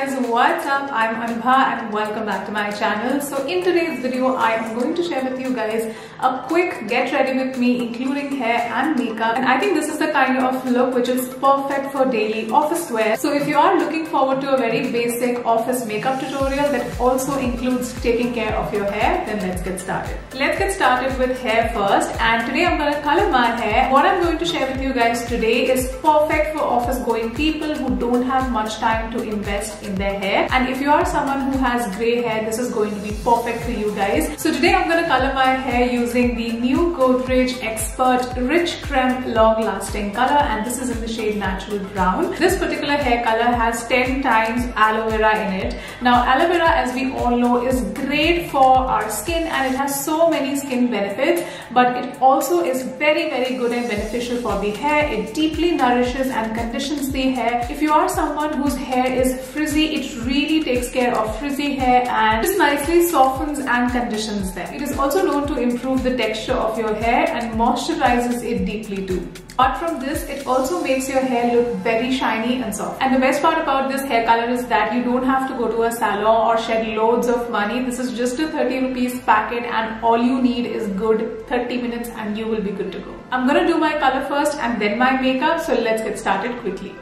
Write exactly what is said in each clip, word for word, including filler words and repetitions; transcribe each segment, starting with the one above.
guys, what's up? I'm Anubha and welcome back to my channel. So in today's video I am going to share with you guys a quick get ready with me including hair and makeup, and I think this is the kind of look which is perfect for daily office wear. So if you are looking forward to a very basic office makeup tutorial that also includes taking care of your hair, then let's get started. Let's get started with hair first, and today I'm going to color my hair. What I'm going to share with you guys today is perfect for office going people who don't have much time to invest in their hair, and if you are someone who has grey hair, this is going to be perfect for you guys. So today I'm going to color my hair using the new Godrej Expert Rich Creme Long Lasting color, and this is in the shade Natural Brown. This particular hair color has ten times aloe vera in it. Now aloe vera, as we all know, is great for our skin and it has so many skin benefits, but it also is very very good and beneficial for the hair. It deeply nourishes and conditions the hair. If you are someone whose hair is frizzy, it really takes care of frizzy hair and just nicely softens and conditions them. It is also known to improve the texture of your hair and moisturizes it deeply too. Apart from this, it also makes your hair look very shiny and soft. And the best part about this hair color is that you don't have to go to a salon or shed loads of money. This is just a thirty rupees packet and all you need is good thirty minutes and you will be good to go. I'm gonna do my color first and then my makeup, so let's get started quickly.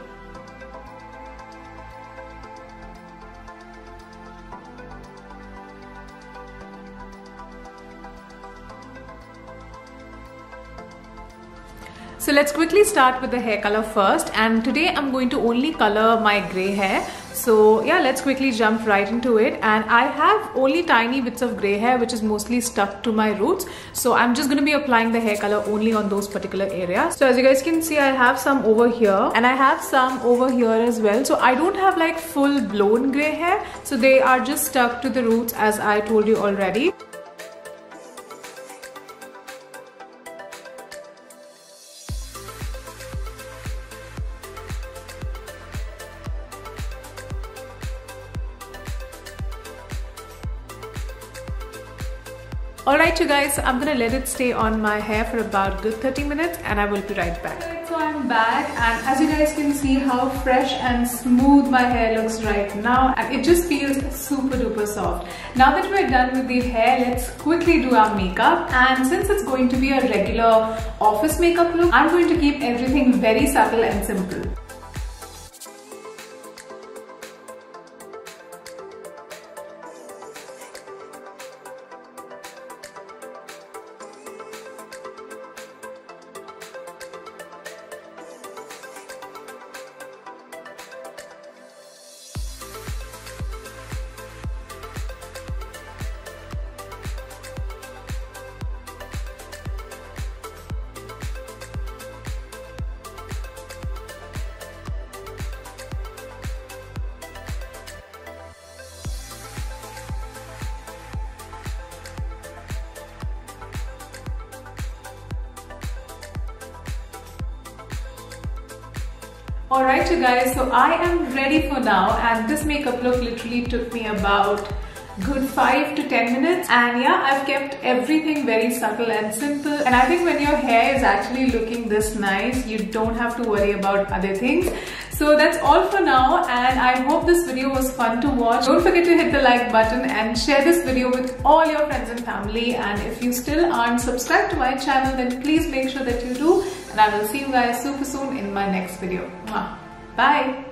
So let's quickly start with the hair color first, and today I'm going to only color my grey hair. So yeah, let's quickly jump right into it. And I have only tiny bits of grey hair which is mostly stuck to my roots, so I'm just going to be applying the hair color only on those particular areas. So as you guys can see, I have some over here and I have some over here as well. So I don't have like full blown grey hair, so they are just stuck to the roots as I told you already. Alright you guys, so I'm gonna let it stay on my hair for about good thirty minutes and I will be right back. Alright, so I'm back, and as you guys can see how fresh and smooth my hair looks right now, and it just feels super duper soft. Now that we're done with the hair, let's quickly do our makeup. And since it's going to be a regular office makeup look, I'm going to keep everything very subtle and simple. Alright you guys, so I am ready for now, and this makeup look literally took me about good five to ten minutes, and yeah, I've kept everything very subtle and simple, and I think when your hair is actually looking this nice, you don't have to worry about other things. So that's all for now, and I hope this video was fun to watch. Don't forget to hit the like button and share this video with all your friends and family, and if you still aren't subscribed to my channel, then please make sure that you do, and I will see you guys super soon in my next video. Bye!